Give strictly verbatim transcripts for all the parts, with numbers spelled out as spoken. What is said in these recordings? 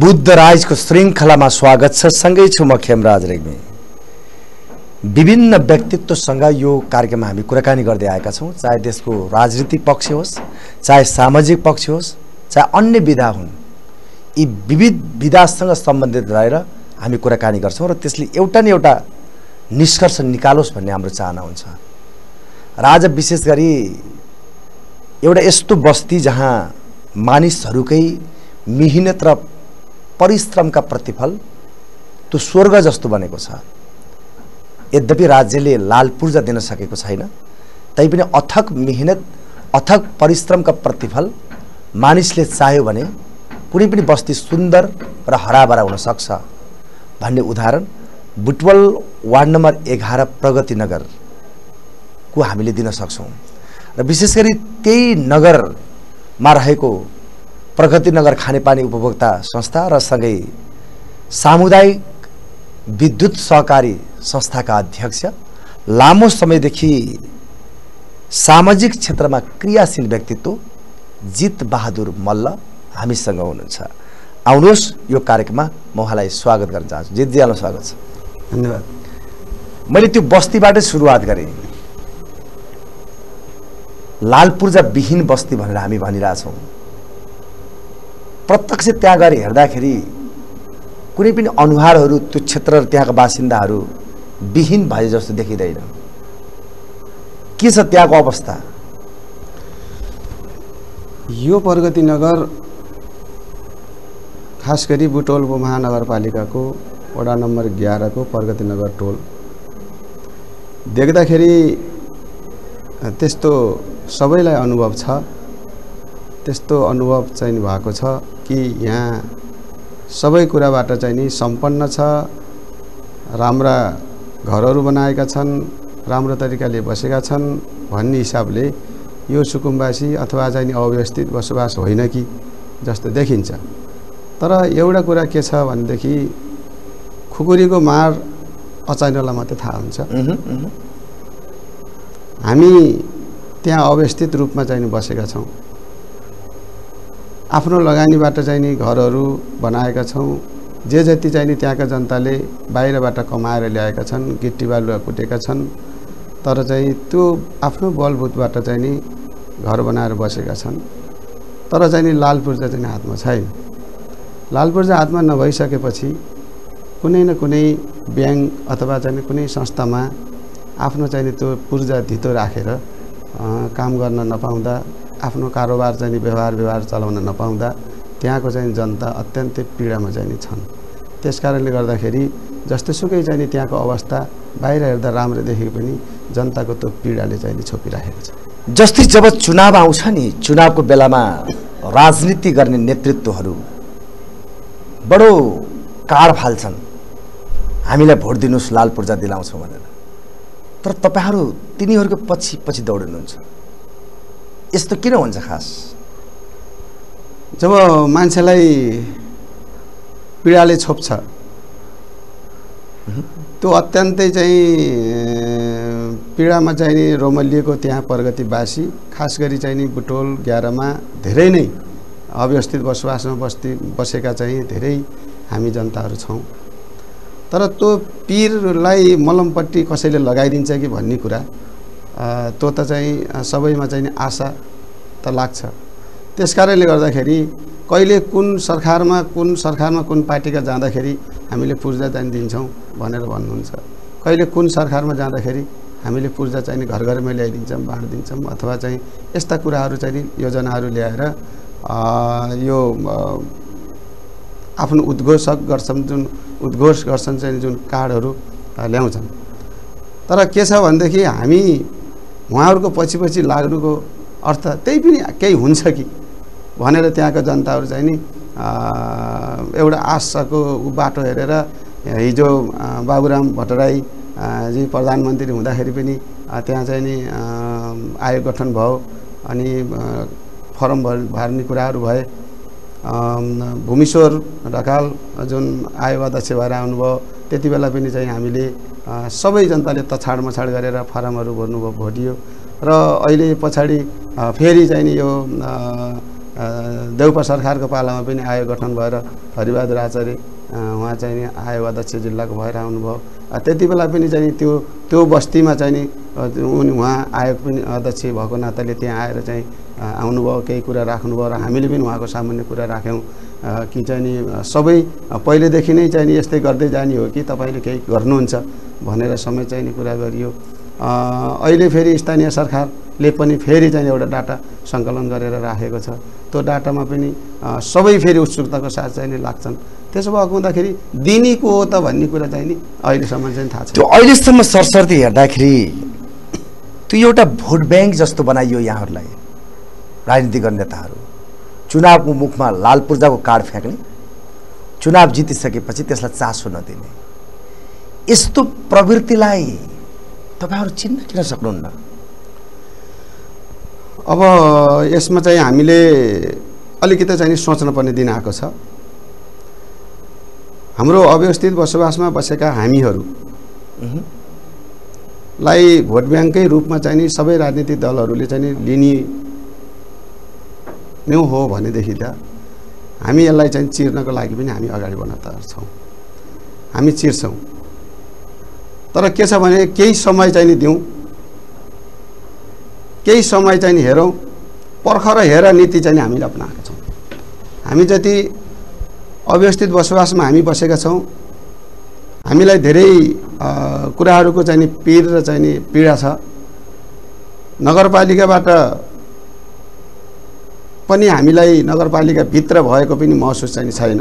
बुद्ध राजको श्रृङ्खलामा स्वागत छ। सँगै छु म खेमराज रेग्मी। विभिन्न व्यक्तित्वसँग यो कार्यक्रममा हामी कुराकानी गर्दै आएका छौँ, चाहे देशको राजनीतिक पक्ष होस्, चाहे सामाजिक पक्ष होस्, चाहे अन्य विधा हुन्। यी विविध विधासँग सम्बन्धित रहेर हामी कुराकानी गर्छौँ र त्यसले एउटा न एउटा निष्कर्ष निकालोस् भन्ने हाम्रो चाहना हुन्छ। र आज विशेष गरी एउटा यस्तो बस्ती जहाँ मानिसहरूकै मिहिनेत र परिश्रमका प्रतिफल त्यो स्वर्ग जस्तो बनेको छ। यद्यपि राज्यले लाल पूर्जा दिन सकेको छैन, तैपनि अथक मिहिनेत अथक परिश्रमका प्रतिफल मानिसले चाह्यो भने कुनै पनि बस्ती सुन्दर र हराभरा हुन सक्छ भन्ने उदाहरण बुटवल वार्ड नम्बर एघार प्रगति नगरको हामीले दिन सक्छौँ। र विशेष गरी त्यही नगरमा रहेको प्रगति नगर खानेपानी उपभोक्ता संस्था र सँगै सामुदायिक विद्युत सहकारी संस्थाका अध्यक्ष, लामो समयदेखि सामाजिक क्षेत्रमा क्रियाशील व्यक्तित्व जित बहादुर मल्ल हामीसँग हुनुहुन्छ। आउनुहोस् यो कार्यक्रममा म उहाँलाई स्वागत गर्न चाहन्छु। जितजी, यहाँलाई स्वागत छ। धन्यवाद। मैले त्यो बस्तीबाटै सुरुवात गरेँ। लाल पूर्जा विहीन बस्ती भनेर हामी भनिरहेछौँ। प्रत्यक्ष त्यहाँ गएर हेर्दाखेरि कुनै पनि अनुहारहरू त्यो क्षेत्र र त्यहाँका बासिन्दाहरू विहीन भए जस्तो देखिँदैन। के छ त्यहाँको अवस्था? यो प्रगति नगर खास गरी बुटवल महानगरपालिकाको वडा नम्बर एघार को प्रगति नगर टोल देख्दाखेरि त्यस्तो सबैलाई अनुभव छ। त्यस्तो अनुभव चाहिँ भएको छ कि यहाँ सबै कुराबाट चाहिँ नि सम्पन्न छ, राम्रा घरहरू बनाएका छन्, राम्रो तरिकाले बसेका छन् भन्ने हिसाबले यो सुकुम्बासी अथवा चाहिँ अव्यवस्थित बसोबास होइन कि जस्तो देखिन्छ। तर एउटा कुरा के छ भनेदेखि खुकुरीको मार अचानकलाई मात्रै थाहा हुन्छ। हामी त्यहाँ अव्यवस्थित रूपमा चाहिँ बसेका छौँ। आफ्नो लगानीबाट चाहिँ नि घरहरू बनाएका छौँ। जे जति चाहिँ नि त्यहाँका जनताले बाहिरबाट कमाएर ल्याएका छन्, गिट्टी बालुवा कुटेका छन्, तर चाहिँ त्यो आफ्नो बलबुतबाट चाहिँ नि घर बनाएर बसेका छन्। तर चाहिँ नि लाल पूर्जा चाहिँ हातमा छैन। लाल पूर्जा हातमा नभइसकेपछि कुनै न कुनै ब्याङ्क अथवा चाहिँ कुनै संस्थामा आफ्नो चाहिँ त्यो पूर्जा धितो राखेर काम गर्न नपाउँदा, आफ्नो कारोबार चाहिँ व्यवहार व्यवहार चलाउन नपाउँदा त्यहाँको चाहिँ जनता अत्यन्तै पीडामा चाहिँ छन्। त्यस कारणले गर्दाखेरि जस्तोसुकै चाहिँ त्यहाँको अवस्था बाहिर हेर्दा राम्रो देखे पनि जनताको त्यो पीडाले चाहिँ छोपिराखेको छ। जस्तै जब चुनाव आउँछ नि, चुनावको बेलामा राजनीति गर्ने नेतृत्वहरू बडो काड फाल्छन्, हामीलाई भोट दिनुहोस्, लाल पूर्जा दिलाउँछौँ भनेर। तर तपाईँहरू तिनीहरूको पछि पछि दौडिनुहुन्छ। यस्तो किन हुन्छ? खास जब मान्छेलाई पीडाले छोप्छ त्यो अत्यन्तै चाहिँ पीडामा चाहिँ नि रोमलिएको त्यहाँ प्रगतिवासी, खास गरी चाहिँ नि बुटवल एघारमा धेरै नै अव्यवस्थित बसोबासमा बस्ती बसेका चाहिँ धेरै हामी जनताहरू छौँ। तर त्यो पीरलाई मलमपट्टि कसैले लगाइदिन्छ कि भन्ने कुरा त्यो त चाहिँ सबैमा चाहिँ आशा त लाग्छ। त्यसकारणले गर्दाखेरि कहिले कुन सरकारमा कुन सरकारमा कुन पार्टीका जाँदाखेरि हामीले पूर्जा चाहिँ दिन्छौँ भनेर भन्नुहुन्छ, कहिले कुन सरकारमा जाँदाखेरि हामीले पूर्जा चाहिँ घर घरमै ल्याइदिन्छौँ, बाँडिदिन्छौँ, अथवा चाहिँ यस्ता कुराहरू चाहिँ योजनाहरू ल्याएर यो आफ्नो उद्घोषक गर्छन्, जुन उद्घोष गर्छन् चाहिँ जुन कार्डहरू ल्याउँछन्। तर के छ भनेदेखि हामी उहाँहरूको पछि पछि लाग्नुको अर्थ त्यही पनि केही हुन्छ कि भनेर त्यहाँका जनताहरू चाहिँ नि एउटा आशाको बाटो हेरेर हिजो बाबुराम भट्टराई जी प्रधानमन्त्री हुँदाखेरि पनि त्यहाँ चाहिँ नि आयोग गठन भयो, अनि फर्म भर भर्ने कुराहरू भए। भूमिश्वर ढकाल जुन आयोग अध्यक्ष भएर आउनुभयो त्यति बेला पनि चाहिँ हामीले सबै जनताले तछाड मछाड गरेर फारमहरू भर्नुभयो, भोटियो। र अहिले पछाडि फेरि चाहिँ नि यो देउपा सरकारको पालामा पनि आयोग गठन भएर हरिबहादुर आचार्य उहाँ चाहिँ नि आयोग अध्यक्ष जिल्लाको भएर आउनुभयो। त्यति बेला पनि चाहिँ त्यो त्यो बस्तीमा चाहिँ नि उनी उहाँ आयोग पनि अध्यक्ष भएको नाताले त्यहाँ आएर चाहिँ आउनुभयो, केही कुरा राख्नुभयो र हामीले पनि उहाँको सामान्य कुरा राख्यौँ कि चाहिँ नि सबै पहिलेदेखि नै चाहिँ नि यस्तै गर्दै जाने हो कि तपाईँले केही गर्नुहुन्छ भनेर समय चाहिँ नि कुरा गरियो। अहिले फेरि स्थानीय सरकारले पनि फेरि चाहिँ एउटा डाटा सङ्कलन गरेर राखेको छ। त्यो डाटामा पनि सबै फेरि उत्सुकताको साथ चाहिँ नि लाग्छन्। त्यसो भएको हुँदाखेरि दिनी को हो त भन्ने कुरा चाहिँ नि अहिलेसम्म चाहिँ थाहा छ। त्यो अहिलेसम्म सरसर्ती हेर्दाखेरि त्यो एउटा भोट ब्याङ्क जस्तो बनाइयो यहाँहरूलाई, राजनीति गर्ने नेताहरू चुनावको मुखमा लाल पूर्जाको कार्ड फ्याँक्ने, चुनाव जितिसकेपछि त्यसलाई चासो नदिने, यस्तो प्रवृत्तिलाई तपाईँहरू चिन्न किन सक्नुहुन्न? अब यसमा चाहिँ हामीले अलिकति चाहिँ सोच्न पर्ने दिन आएको छ। हाम्रो अव्यवस्थित बसोबासमा बसेका हामीहरूलाई भोट ब्याङ्ककै रूपमा चाहिँ नि सबै राजनीतिक दलहरूले चाहिँ नि लिने नै हो भनेदेखि त हामी यसलाई चाहिँ चिर्नको लागि पनि हामी अगाडि बढ्न तयार छौँ, हामी चिर्छौँ। तर के छ भने केही समय चाहिँ नि दिउँ, केही समय चाहिँ नि हेरौँ, पर्ख र हेर नीति चाहिँ हामीले अपनाएका छौँ। हामी जति अव्यवस्थित बसोबासमा हामी बसेका छौँ, हामीलाई धेरै कुराहरूको चाहिँ नि पीर र चाहिँ नि पीडा छ। नगरपालिकाबाट पनि हामीलाई नगरपालिकाभित्र भएको पनि महसुस चाहिँ छैन।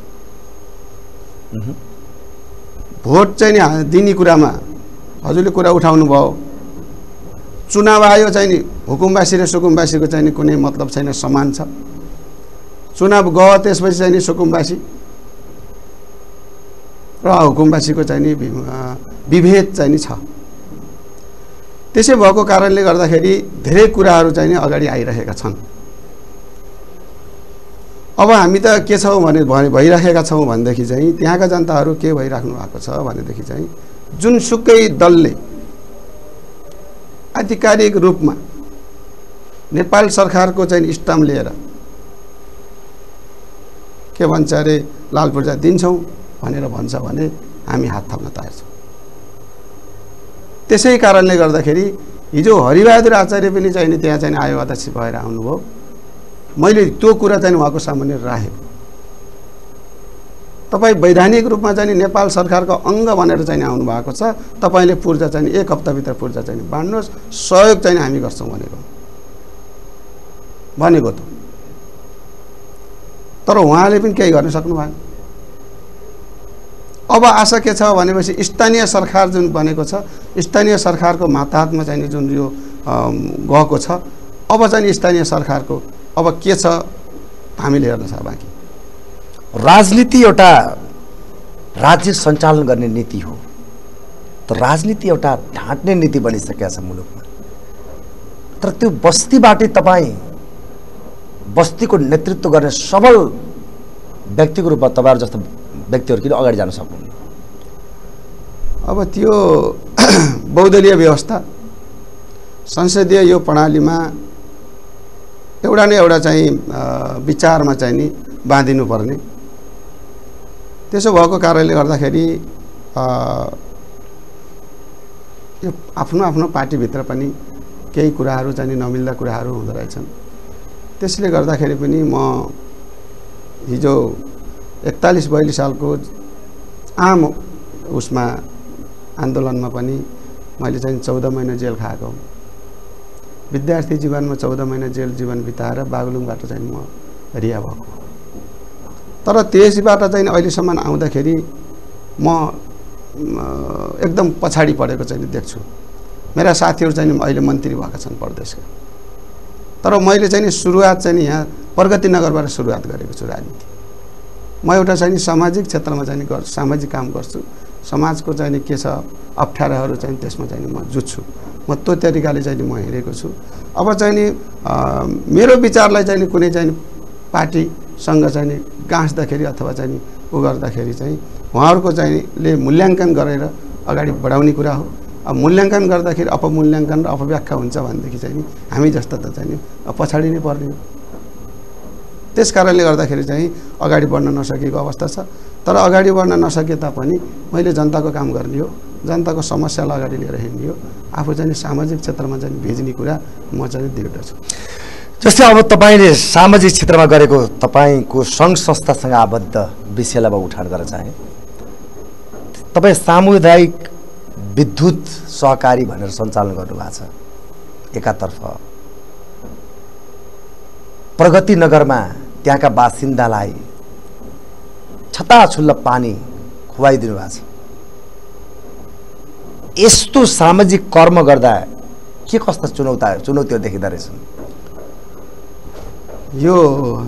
भोट चाहिँ नि दिने कुरामा हजुरले कुरा उठाउनु भयो, चुनाव आयो चाहिँ नि हुकुमवासी र सुकुमवासीको चाहिँ नि कुनै मतलब छैन, समान छ। चुनाव गयो त्यसपछि चाहिँ नि सुकुमवासी र हुकुमवासीको चाहिँ नि विभेद चाहिँ नि छ। त्यसै भएको कारणले गर्दाखेरि धेरै कुराहरू चाहिँ नि अगाडि आइरहेका छन्। अब हामी त के छौँ भने भइराखेका छौँ भनेदेखि चाहिँ त्यहाँका जनताहरू के भइराख्नु भएको छ भनेदेखि चाहिँ जुनसुकै दलले आधिकारिक रूपमा नेपाल सरकारको चाहिँ स्टाम्प लिएर के भन्छ अरे लाल पूर्जा दिन्छौँ भनेर भन्छ भने हामी हात थाप्न तयार छौँ। त्यसै कारणले गर्दाखेरि हिजो हरिबहादुर आचार्य पनि चाहिँ नि त्यहाँ चाहिँ आयोग अध्यक्ष भएर आउनुभयो। मैले त्यो कुरा चाहिँ उहाँको सामान्य राखेको, तपाईँ वैधानिक रूपमा चाहिँ नेपाल सरकारको अङ्ग भनेर चाहिँ आउनु भएको छ, तपाईँले पूर्जा चाहिँ एक हप्ताभित्र पूर्जा चाहिँ बाँड्नुहोस्, सहयोग चाहिँ हामी गर्छौँ भनेको भनेको त। तर उहाँले पनि केही गर्न सक्नु भएन। अब आशा के छ भनेपछि स्थानीय सरकार जुन बनेको छ, स्थानीय सरकारको मातहतमा चाहिँ जुन यो गएको छ, अब चाहिँ स्थानीय सरकारको अब के छ हामीले हेर्न छ बाँकी। राजनीति एउटा राज्य सञ्चालन गर्ने नीति हो, तर राजनीति एउटा ढाँट्ने नीति बनिसकेको छ मुलुकमा। तर त्यो बस्तीबाटै तपाईँ बस्तीको नेतृत्व गर्ने सबल व्यक्तिको रूपमा तपाईँहरू जस्तो व्यक्तिहरू किन अगाडि जान सक्नुहुन्न? अब त्यो बहुदलीय व्यवस्था संसदीय यो प्रणालीमा एउटा न एउटा चाहिँ विचारमा चाहिँ नि बाँधिनु पर्ने। त्यसो भएको कारणले गर्दाखेरि यो आफ्नो आफ्नो पार्टीभित्र पनि केही कुराहरू चाहिँ नमिल्दा कुराहरू हुँदो रहेछन्। त्यसले गर्दाखेरि पनि म हिजो एकतालीस बयालीस सालको आम उसमा आन्दोलनमा पनि मैले चाहिँ चौध महिना जेल खाएको। विद्यार्थी जीवनमा चौध महिना जेल जीवन बिताएर बागलुङबाट चाहिँ म रिहा भएको। तर त्यसबाट चाहिँ अहिलेसम्म आउँदाखेरि म एकदम पछाडि परेको चाहिँ देख्छु। मेरा साथीहरू चाहिँ अहिले मन्त्री भएका छन् प्रदेशका। तर मैले चाहिँ सुरुवात चाहिँ यहाँ प्रगति नगरबाट सुरुवात गरेको छु राजनीति। म एउटा चाहिँ सामाजिक क्षेत्रमा चाहिँ गर्छु, सामाजिक काम गर्छु। समाजको चाहिँ के छ अप्ठ्याराहरू चाहिँ त्यसमा चाहिँ म जुझ्छु। म त्यो तरिकाले चाहिँ म हिँडेको छु। अब चाहिँ नि मेरो विचारलाई चाहिँ कुनै चाहिँ पार्टीसँग चाहिँ गाँच्दाखेरि अथवा चाहिँ उ गर्दाखेरि चाहिँ उहाँहरूको चाहिँ ले मूल्याङ्कन गरेर अगाडि बढाउने कुरा हो। अब मूल्याङ्कन गर्दाखेरि अपमूल्याङ्कन र अपव्याख्या हुन्छ भनेदेखि चाहिँ हामी जस्ता त चाहिँ पछाडि नै पर्ने हो। त्यस कारणले गर्दाखेरि चाहिँ अगाडि बढ्न नसकेको अवस्था छ। तर अगाडि बढ्न नसके तापनि मैले जनताको काम गर्ने हो, जनताको समस्यालाई अगाडि लिएर हिँड्ने हो, आफू चाहिँ सामाजिक क्षेत्रमा चाहिँ भिज्ने कुरा म चाहिँ दृढ छु। जस्तै अब तपाईँले सामाजिक क्षेत्रमा गरेको तपाईँको सङ्घ संस्थासँग आबद्ध विषयलाई म उठान गर्न चाहेँ। तपाईँ सामुदायिक विद्युत सहकारी भनेर सञ्चालन गर्नुभएको छ। एकातर्फ प्रगति नगरमा त्यहाँका बासिन्दालाई छताछुल्ल पानी खुवाइदिनु भएको छ। यस्तो सामाजिक कर्म गर्दा के कस्ता चुनौता चुनौतीहरू देखिँदो रहेछन्? यो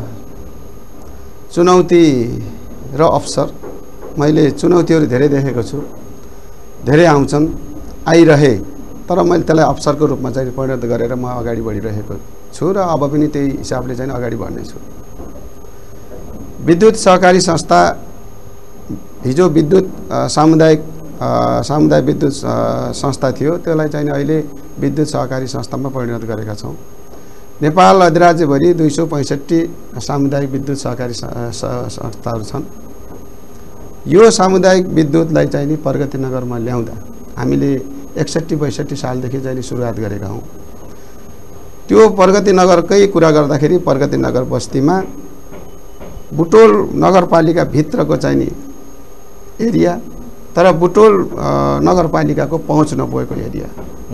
चुनौती र अवसर, मैले चुनौतीहरू धेरै देखेको छु, धेरै आउँछन्, आइरहे, तर मैले त्यसलाई अवसरको रूपमा चाहिँ परिणत गरेर म अगाडि बढिरहेको छु र अब पनि त्यही हिसाबले चाहिँ अगाडि बढ्नेछु। विद्युत सहकारी संस्था हिजो विद्युत सामुदायिक सामुदायिक विद्युत संस्था थियो, त्यसलाई चाहिँ अहिले विद्युत सहकारी संस्थामा परिणत गरेका छौँ। नेपाल अधिराज्यभरि दुई सौ पैँसठी सामुदायिक विद्युत सहकारी संस्थाहरू छन्। यो सामुदायिक विद्युतलाई चाहिँ नि प्रगति नगरमा ल्याउँदा हामीले एकसट्ठी बैसठी सालदेखि चाहिँ सुरुवात गरेका हौँ। त्यो प्रगति नगरकै कुरा गर्दाखेरि प्रगति नगर बस्तीमा बुटोल नगरपालिका भित्रको चाहिँ नि एरिया, तर बुटोल नगरपालिकाको पहुँच नपुगेको एरिया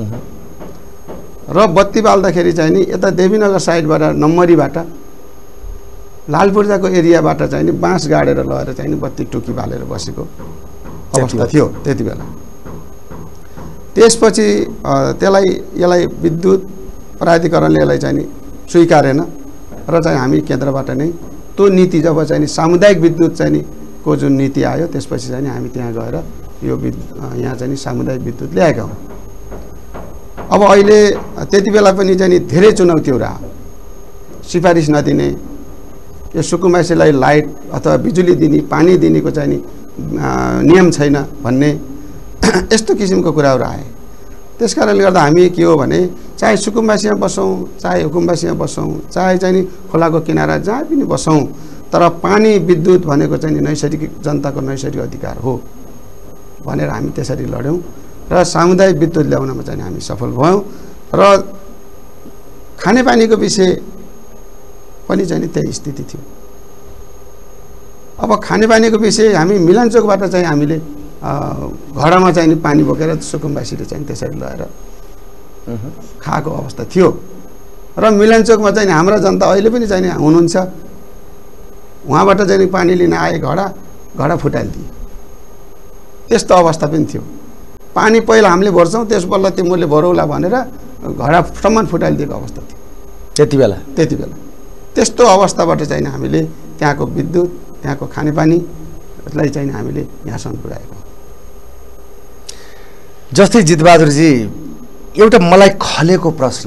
र बत्ती बाल्दाखेरि चाहिँ नि यता देवीनगर साइडबाट नम्बरीबाट लालपुर्जाको एरियाबाट चाहिँ नि बाँस गाडेर लगेर चाहिँ नि बत्ती टुकी बालेर बसेको अवस्था थियो त्यति बेला। त्यसपछि त्यसलाई यसलाई विद्युत प्राधिकरणले यसलाई चाहिँ नि स्वीकारेन र चाहिँ हामी केन्द्रबाट नै त्यो नीति जब चाहिँ नि सामुदायिक विद्युत चाहिँ नि को जुन नीति आयो त्यसपछि चाहिँ नि हामी त्यहाँ गएर यो यहाँ चाहिँ नि सामुदायिक विद्युत ल्याएका हौँ। अब अहिले त्यति बेला पनि चाहिँ नि धेरै चुनौतीहरू आयो। सिफारिस नदिने, यो सुकुम्बासीलाई लाइट अथवा बिजुली दिने, पानी दिनेको चाहिँ नि नियम छैन भन्ने यस्तो किसिमको कुराहरू आए। त्यस कारणले गर्दा हामी के हो भने चाहे सुकुम्बासीमा बसौँ, चाहे हुकुम्बासीमा बसौँ, चाहे चाहिँ नि खोलाको किनारा जहाँ पनि बसौँ, तर पानी विद्युत भनेको चाहिँ नि नैसर्गिक जनताको नैसर्गिक अधिकार हो भनेर हामी त्यसरी लड्यौँ र सामुदायिक विद्युत ल्याउनमा चाहिँ हामी सफल भयौँ। र खानेपानीको विषय पनि चाहिँ त्यही स्थिति थियो। अब खानेपानीको विषय हामी मिलनचोकबाट चाहिँ हामीले घरमा चाहिँ नि पानी बोकेर सुकुम्बासीले चाहिँ त्यसरी लगाएर खाएको अवस्था थियो र मिलनचोकमा चाहिँ हाम्रा जनता अहिले पनि चाहिँ हुनुहुन्छ, उहाँबाट चाहिँ पानी लिन आए घडा घडा फुटाइदिए, त्यस्तो अवस्था पनि थियो। पानी पहिला हामीले भर्छौँ, त्यस बल्ल तिमीले भरौला भनेर घडासम्म फुटाइदिएको अवस्था थियो त्यति बेला त्यति बेला त्यस्तो अवस्थाबाट चाहिँ हामीले त्यहाँको विद्युत, त्यहाँको खानेपानीलाई चाहिँ हामीले यहाँसम्म पुर्याएको। जस्तै जितबहादुरजी, एउटा मलाई खलेको प्रश्न,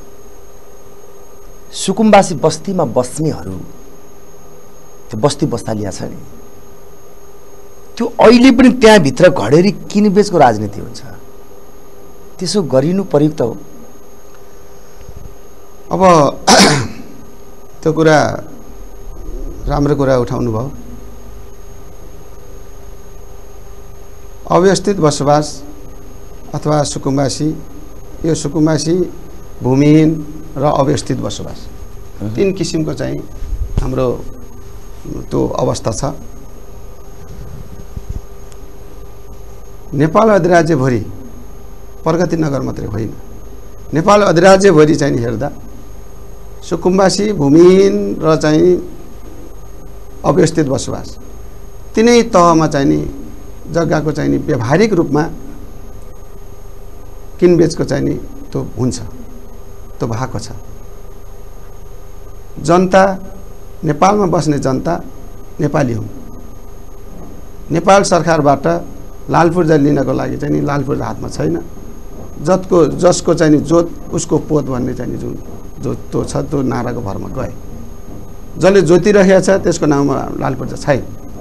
सुकुम्बासी बस्तीमा बस्नेहरू, त्यो बस्ती बस्तालिया छ नि, त्यो अहिले पनि त्यहाँभित्र घडेरी किनबेचको राजनीति हुन्छ, त्यसो गरिनु प्रयुक्त हो? अब त्यो कुरा राम्रो कुरा उठाउनु भयो। अव्यवस्थित बसोबास अथवा सुकुम्बासी, यो सुकुम्बासी भूमिहीन र अव्यवस्थित बसोबास तीन किसिमको चाहिँ हाम्रो त्यो अवस्था छ। नेपाल अधिराज्यभरि, प्रगति नगर मात्रै होइन, नेपाल अधिराज्यभरि चाहिँ हेर्दा सुकुम्बासी भूमिहीन र चाहिँ अव्यवस्थित बसोबास तिनै तहमा चाहिँ नि जग्गाको चाहिँ नि व्यावहारिक रूपमा किनबेचको चाहिँ नि त्यो हुन्छ, त्यो भएको छ। जनता, नेपालमा बस्ने जनता नेपाली हुन्। नेपाल सरकारबाट लालपुर्जा लिनको लागि चाहिँ नि लालपुर्जा हातमा छैन, जतको जसको चाहिँ नि जोत उसको पोत भन्ने चाहिँ नि जुन जो त्यो छ त्यो नाराको भरमा गए, जसले जोतिरहेको छ त्यसको नाममा लालपुर्जा छैन।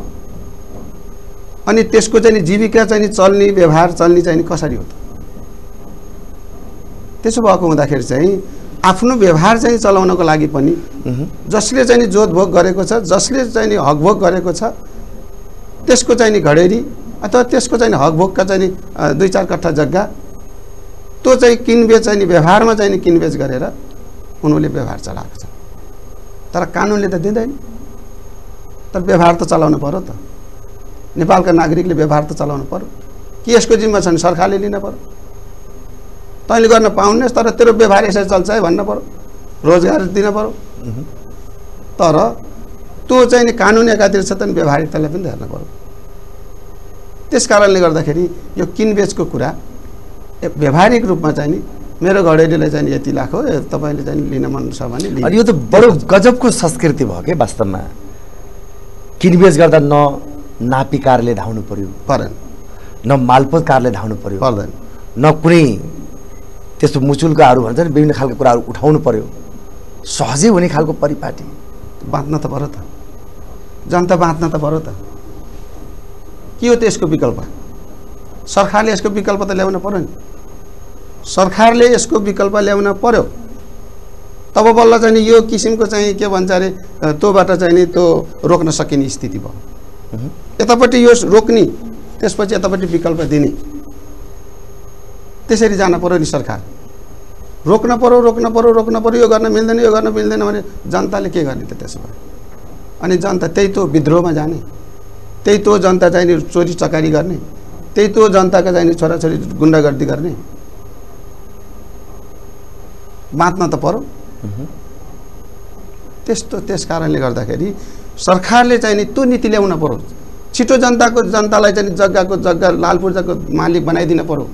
अनि त्यसको चाहिँ नि जीविका चाहिँ नि चल्ने, व्यवहार चल्ने चाहिँ नि कसरी हो त? त्यसो भएको हुँदाखेरि चाहिँ आफ्नो व्यवहार चाहिँ चलाउनको लागि पनि जसले चाहिँ जोत भोग गरेको छ, जसले चाहिँ हकभोग गरेको छ, त्यसको चाहिँ घडेरी अथवा त्यसको चाहिँ हकभोगका चाहिँ दुई चार कट्ठा जग्गा त्यो चाहिँ किनबेच चाहिँ व्यवहारमा चाहिँ किनबेच गरेर उनीहरूले व्यवहार चलाएको छ। तर कानुनले त दिँदैन। तर व्यवहार त चलाउनु पर्यो त। नेपालका नागरिकले व्यवहार त चलाउनु पर्यो कि यसको जिम्मा छ भने सरकारले लिन पर्यो। तैँले गर्न पाउनेस् तर तेरो व्यवहार यसरी चल्छ है भन्न पर्यो, रोजगार दिन पर्यो। तर त्यो चाहिँ कानुन एकातिर छ त नि व्यवहारिकतालाई पनि हेर्न पर्यो। त्यस कारणले गर्दाखेरि यो किनबेचको कुरा व्यवहारिक रूपमा चाहिँ नि मेरो घडेरीलाई चाहिँ यति लाख हो, तपाईँले चाहिँ लिन मन छ भने लिनु। अनि यो त बडो गजबको संस्कृति भयो के वास्तवमा। किनबेच गर्दा न नापी कारले धाउनु पर्यो, परेन, न मालपोत कारले धाउनु पर्यो, पर्दैन, न कुनै त्यस्तो मुचुल्काहरू भन्छ नि विभिन्न खालको कुराहरू उठाउनु पर्यो। सहजै हुने खालको परिपाटी बाँच्न त पर्यो त, जनता बाँच्न त पर्यो त। के हो त्यसको विकल्प? सरकारले यसको विकल्प त ल्याउन पर्यो नि। सरकारले यसको विकल्प ल्याउन पर्यो तब बल्ल चाहिँ यो किसिमको चाहिँ के भन्छ अरे त्योबाट चाहिँ नि त्यो रोक्न सकिने स्थिति भयो। यतापट्टि यो रोक्ने, त्यसपछि यतापट्टि विकल्प दिने, त्यसरी जान पर्यो नि। सरकार रोक्न पर्यो रोक्न पर्यो रोक्न पर्यो यो गर्न मिल्दैन यो गर्न मिल्दैन भने जनताले के गर्ने त त्यसो भए? अनि जनता त्यही त विद्रोहमा जाने, त्यही त जनता चाहिँ नि चोरी चकारी गर्ने, त्यही त जनताका चाहिँ नि छोराछोरी गुन्डागर्दी गर्ने। बाँच्न त पर्यो। त्यस्तो त्यस कारणले गर्दाखेरि सरकारले चाहिँ नि त्यो नीति ल्याउन पर्यो। छिटो जनताको जनतालाई चाहिँ जग्गाको जग्गा लाल पूर्जाको मालिक बनाइदिन पर्यो।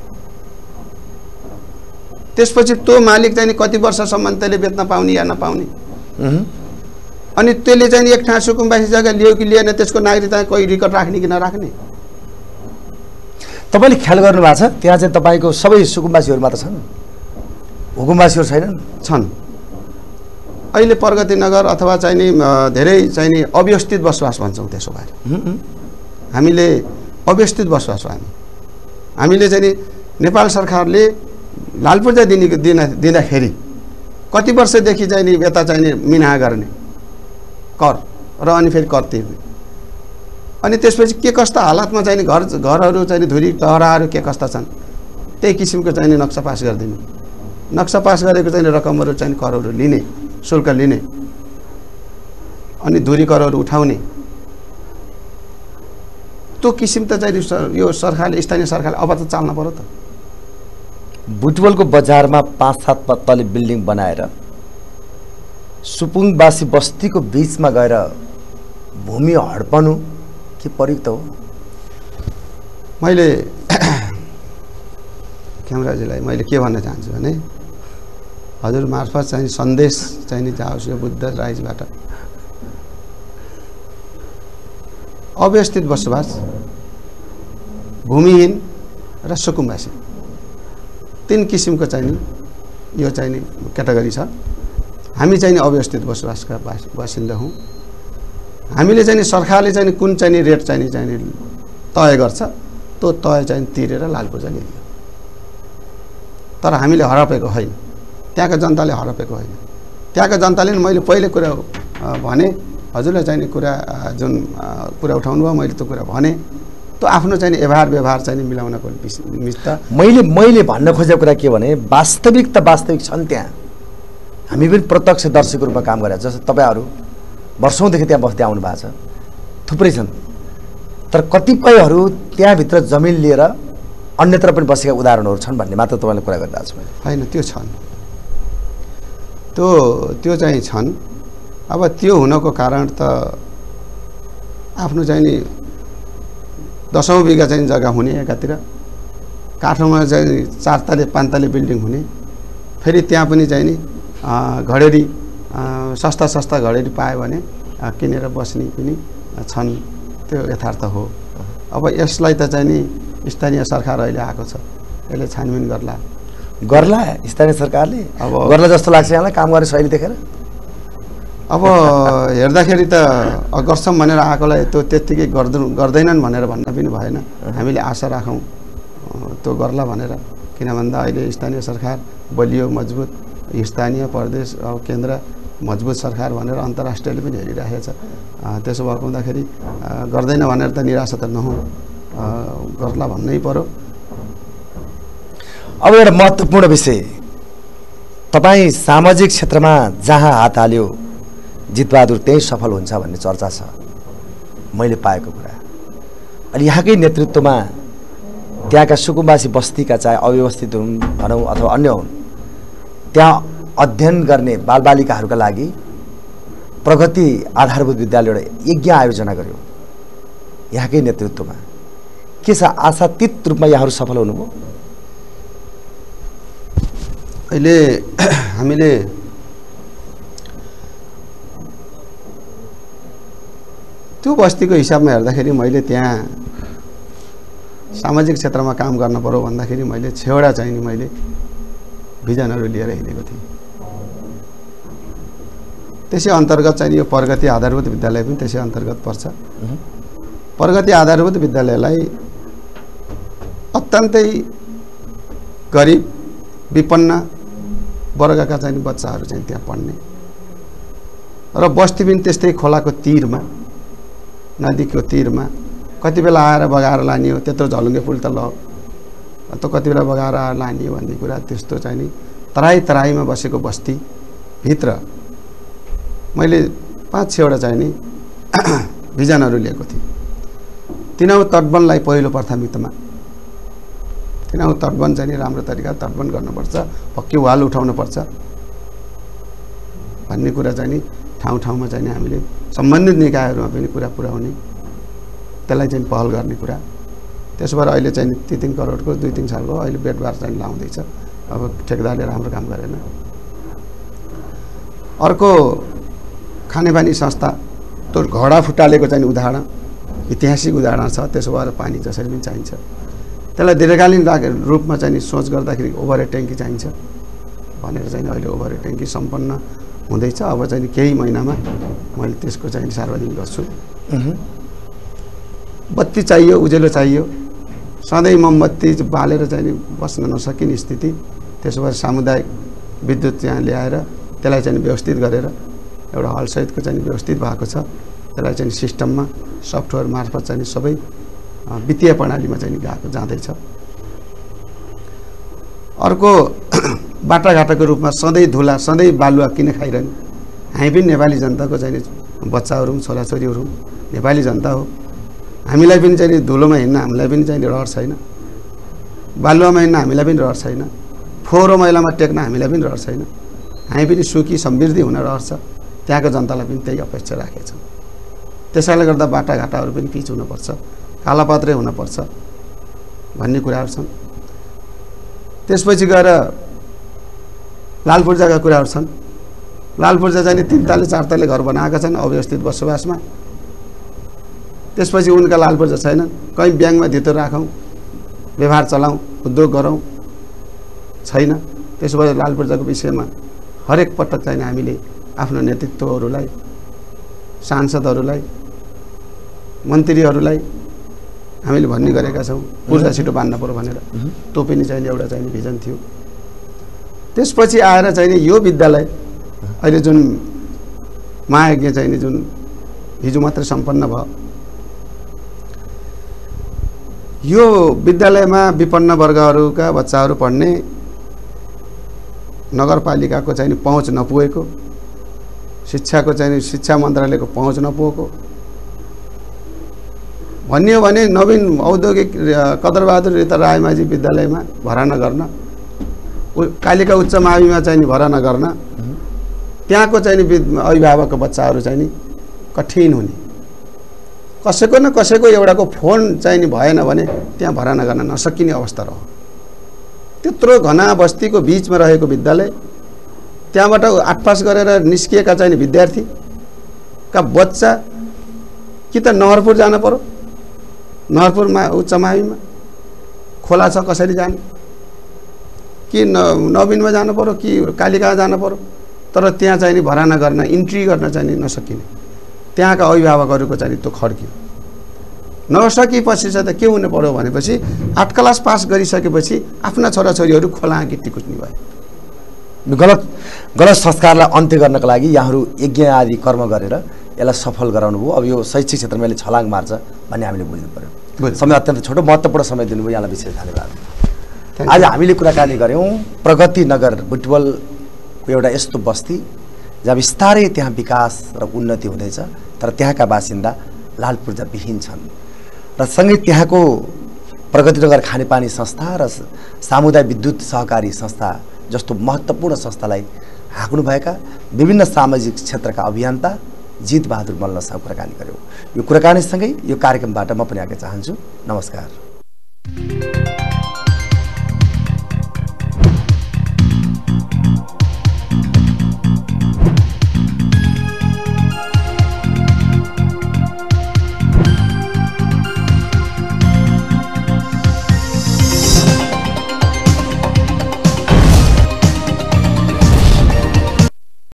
त्यसपछि त्यो मालिक चाहिँ नि कति वर्षसम्म त्यसले बेच्न पाउने या नपाउने, अनि त्यसले चाहिँ एक ठाउँ सुकुम्बासी जग्गा लियो कि लिएन त्यसको नागरिकता कोही रेकर्ड राख्ने कि नराख्ने। तपाईँले ख्याल गर्नुभएको छ त्यहाँ चाहिँ तपाईँको सबै सुकुम्बासीहरू मात्र छन्, हुकुमवासीहरू छैनन्? छन्। अहिले प्रगति नगर अथवा चाहिँ नि धेरै चाहिँ नि अव्यवस्थित बसोबास भन्छौँ त्यसो भएर हामीले अव्यवस्थित बसोबास हो। हामी हामीले चाहिँ नि नेपाल सरकारले लाल पूर्जा दिने दिन दिँदाखेरि कति वर्षदेखि चाहिँ नि यता चाहिँ नि मिनाहा गर्ने कर र अनि फेरि कर तिर्ने, अनि त्यसपछि के कस्ता हालतमा चाहिँ नि घर घरहरू चाहिँ नि धुरी टहराहरू के कस्ता छन् त्यही किसिमको चाहिँ नि नक्सा पास गरिदिनु। नक्सा पास गरेको चाहिँ रकमहरू चाहिँ करहरू लिने, शुल्क लिने, अनि धुरी करहरू उठाउने। त्यो किसिम त चाहिँ यो सरकारले स्थानीय सरकारले अब त चाल्न पर्यो त। बुटवलको बजारमा पाँच सात तले बिल्डिङ बनाएर सुपुङवासी बस्तीको बीचमा गएर भूमि हडपनु के प्रयुक्त हो? मैले खेमराजीलाई मैले के भन्न चाहन्छु भने हजुर मार्फत चाहिँ सन्देश चाहिँ नि जाओस् यो बुद्ध राइजबाट। अव्यवस्थित बसोबास, भूमिहीन र सुकुम्बासी तीन किसिमको चाहिँ नि यो चाहिँ नि क्याटेगोरी छ। हामी चाहिँ नि अव्यवस्थित बसोबासका बासिन्दा हौँ। हामीले चाहिँ नि सरकारले चाहिँ नि कुन चाहिँ नि रेट चाहिँ नि चाहिँ नि तय गर्छ त्यो तय चाहिँ तिरेर लाल पूर्जा लिइयो। तर हामीले हरापेको होइन, त्यहाँका जनताले हरापेको होइन। त्यहाँका जनताले मैले पहिले कुरा भने हजुरलाई चाहिने कुरा जुन कुरा उठाउनु भयो मैले त्यो कुरा भने त्यो आफ्नो चाहिँ व्यवहार व्यवहार चाहिँ मिलाउनको निमित्त मैले मैले भन्न खोजेको कुरा के भने वास्तविक त वास्तविक छन्। त्यहाँ हामी पनि प्रत्यक्ष दर्शकको रूपमा काम गरेका जस्तो तपाईँहरू वर्षौँदेखि त्यहाँ बस्दै आउनु भएको छ, थुप्रै छन्। तर कतिपयहरू त्यहाँभित्र जमिन लिएर अन्यत्र पनि बसेका उदाहरणहरू छन् भन्ने मात्र तपाईँले कुरा गरिरहेको छु मैले। होइन त्यो छन्, त्यो त्यो चाहिँ छन्। अब त्यो हुनको कारण त आफ्नो चाहिँ नि दसौँ बिघा चाहिँ जग्गा हुने, एकातिर काठमाडौँमा चाहिँ चार तले पाँच तले बिल्डिङ हुने, फेरि त्यहाँ पनि चाहिँ नि घडेरी सस्ता सस्ता घडेरी पायो भने किनेर बस्ने पनि छन्। त्यो यथार्थ हो। अब यसलाई त चाहिँ नि स्थानीय सरकार अहिले आएको छ, यसले छानबिन गर्ला गर्ला स्थानीय सरकारले अब गर्ला जस्तो लाग्छ यहाँलाई काम गर्ने शैली देखेर। अब हेर्दाखेरि त गर्छौँ भनेर आएकोलाई त्यो त्यत्तिकै गर्दैन गर्दैनन् भनेर भन्न पनि भएन। हामीले आशा राखौँ त्यो गर्ला भनेर, किन भन्दा अहिले स्थानीय सरकार बलियो मजबुत स्थानीय प्रदेश अब केन्द्र मजबुत सरकार भनेर अन्तर्राष्ट्रियले पनि हेरिरहेको छ। त्यसो भएको हुँदाखेरि गर्दैन भनेर त निराशा त नहुँ, गर्ला भन्नै पर्यो। अब एउटा महत्त्वपूर्ण विषय, तपाईँ सामाजिक क्षेत्रमा जहाँ हात हाल्यो जितबहादुर त्यही सफल हुन्छ भन्ने चर्चा छ मैले पाएको कुरा। अनि यहाँकै नेतृत्वमा त्यहाँका सुकुम्बासी बस्तीका चाहे अव्यवस्थित हुन् भनौँ अथवा अन्य हुन्, त्यहाँ अध्ययन गर्ने बालबालिकाहरूका लागि प्रगति आधारभूत विद्यालय एउटा यज्ञ आयोजना गर्यो यहाँकै नेतृत्वमा। के छ, आशातीत रूपमा यहाँहरू सफल हुनुभयो? अहिले हामीले त्यो बस्तीको हिसाबमा हेर्दाखेरि मैले त्यहाँ सामाजिक क्षेत्रमा काम गर्न पर्यो भन्दाखेरि मैले छवटा चाहिँ नि मैले भिजनहरू लिएर हिँडेको थिएँ। त्यसै अन्तर्गत चाहिँ यो प्रगति आधारभूत विद्यालय पनि त्यसै अन्तर्गत पर्छ। प्रगति आधारभूत विद्यालयलाई अत्यन्तै गरिब विपन्न वर्गका चाहिँ बच्चाहरू चाहिँ त्यहाँ पढ्ने र बस्ती पनि त्यस्तै खोलाको तीरमा नदीको तीरमा कति बेला आएर बगाएर लाने हो, त्यत्रो झलुङ्गे पुल त ल त कति बेला बगाएर आएर लाने हो भन्ने कुरा त्यस्तो चाहिँ नि तराई तराईमा बसेको बस्ती भित्र मैले पाँच छवटा चाहिँ नि भिजनहरू लिएको थिएँ। तिनौ तटबनलाई पहिलो प्राथमिकतामा, तिनौ तटबन चाहिँ नि राम्रो तरिका तटबन गर्नुपर्छ, पक्की वाल उठाउनुपर्छ भन्ने कुरा चाहिँ नि ठाउँ ठाउँमा चाहिँ हामीले सम्बन्धित निकायहरूमा पनि कुरा पुर्याउने, त्यसलाई चाहिँ पहल गर्ने कुरा। त्यसो भएर अहिले चाहिँ ती तीन करोडको दुई तिन सालको अहिले बेडबार चाहिँ लाउँदैछ। अब ठेकेदारले राम्रो काम गरेन। अर्को खानेपानी संस्था त्यो घडा फुटालेको चाहिँ उदाहरण ऐतिहासिक उदाहरण छ। त्यसो भएर पानी जसरी पनि चाहिन्छ त्यसलाई दीर्घकालीन रूपमा चाहिँ सोच गर्दाखेरि ओभरहेड ट्याङ्की चाहिन्छ भनेर चाहिँ अहिले ओभरहेड ट्याङ्की सम्पन्न हुँदैछ। अब चाहिँ केही महिनामा मैले त्यसको चाहिँ सार्वजनिक गर्छु। बत्ती चाहियो, उज्यालो चाहियो, सधैँ मोमबत्ती बालेर चाहिँ बस्न नसकिने स्थिति। त्यसो भएर सामुदायिक विद्युत त्यहाँ ल्याएर त्यसलाई चाहिँ व्यवस्थित गरेर एउटा हलसहितको चाहिँ व्यवस्थित भएको छ। त्यसलाई चाहिँ सिस्टममा सफ्टवेयर मार्फत चाहिँ सबै वित्तीय प्रणालीमा चाहिँ गएको जाँदैछ। अर्को बाटाघाटाको रूपमा सधैँ धुला सधैँ बालुवा किन खाइरहने? हामी पनि नेपाली जनताको चाहिँ बच्चाहरू छोराछोरीहरू नेपाली जनता हो। हामीलाई पनि चाहिँ धुलोमा हिँड्न हामीलाई पनि चाहिँ रहर छैन, बालुवामा हिँड्न हामीलाई पनि रहर छैन, फोहोरो मैलामा टेक्न हामीलाई पनि रहर छैन। हामी पनि सुखी समृद्धि हुन रहर छ। त्यहाँको जनतालाई पनि त्यही अपेक्षा राखेका छौँ। त्यसैले गर्दा बाटाघाटाहरू पनि पिच हुनुपर्छ, कालापात्रै हुनुपर्छ भन्ने कुराहरू छन्। त्यसपछि गएर लाल पूर्जाका कुराहरू छन्। लाल पूर्जा चाहिँ तीन तले चार तले घर बनाएका छन् अव्यवस्थित बसोबासमा। त्यसपछि उनका लाल पूर्जा छैनन्। कहीँ ब्याङ्कमा धितो राखौँ, व्यवहार चलाउँ, उद्योग गरौँ, छैन। त्यसो भए लाल पूर्जाको विषयमा हरेक पटक चाहिँ हामीले आफ्नो नेतृत्वहरूलाई, सांसदहरूलाई, मन्त्रीहरूलाई हामीले भन्ने गरेका छौँ पूर्जा छिटो बाँध्न पर्यो भनेर। त्यो पनि चाहिँ एउटा चाहिँ भिजन थियो। त्यसपछि आएर चाहिँ यो विद्यालय अहिले जुन महायज्ञ चाहिँ जुन हिजो मात्रै सम्पन्न भयो, यो विद्यालयमा विपन्न वर्गहरूका बच्चाहरू पढ्ने, नगरपालिकाको चाहिँ पहुँच नपुगेको, शिक्षाको चाहिँ शिक्षा मन्त्रालयको पहुँच नपुगेको भन्ने हो भने नवीन औद्योगिक कदरबहादुर रायमाझी विद्यालयमा भर्ना गर्न, कालिका उच्च माविमा चाहिँ भर्ना गर्न, त्यहाँको चाहिँ अभिभावकको बच्चाहरू चाहिँ कठिन हुने, कसैको न कसैको एउटाको फोन चाहिँ भएन भने त्यहाँ भर्ना गर्न नसकिने अवस्था रह्यो। त्यत्रो घना बस्तीको बिचमा रहेको विद्यालय, त्यहाँबाट आठ पास गरेर निस्किएका चाहिँ विद्यार्थीका बच्चा कि त नहरपुर जान पर्यो, नहरपुरमा उच्च माविमा खोला छ कसरी जाने, कि न नवीनमा जानु पर्यो कि कालिका जानु पर्यो। तर त्यहाँ चाहिँ भर्ना गर्न, इन्ट्री गर्न चाहिँ नसकिने, त्यहाँका अभिभावकहरूको चाहिँ त्यो खड्कियो। नसकेपछि चाहिँ त के हुनु पर्यो भनेपछि आठ क्लास पास गरिसकेपछि आफ्ना छोराछोरीहरू खोला गिट्टी कुट्ने भयो। गलत गलत संस्कारलाई अन्त्य गर्नका लागि यहाँहरू यज्ञ आदि कर्म गरेर यसलाई सफल गराउनु भयो। अब यो शैक्षिक क्षेत्रमा यसले छलाङ मार्छ भन्ने हामीले बुझ्नु पर्यो। समय अत्यन्त छोटो महत्त्वपूर्ण समय दिनुभयो, यहाँलाई विशेष धन्यवाद। आज हामीले कुराकानी गऱ्यौँ प्रगति नगर बुटवलको एउटा यस्तो बस्ती जहाँ बिस्तारै त्यहाँ विकास र उन्नति हुँदैछ, तर त्यहाँका बासिन्दा लाल पूर्जाविहीन छन् र सँगै त्यहाँको प्रगतिनगर खानेपानी संस्था र सामुदायिक विद्युत सहकारी संस्था जस्तो महत्त्वपूर्ण संस्थालाई हाँक्नुभएका विभिन्न सामाजिक क्षेत्रका अभियन्ता जित बहादुर मल्लसँग कुराकानी गऱ्यौँ। यो कुराकानीसँगै यो कार्यक्रमबाट म पनि आगे चाहन्छु। नमस्कार।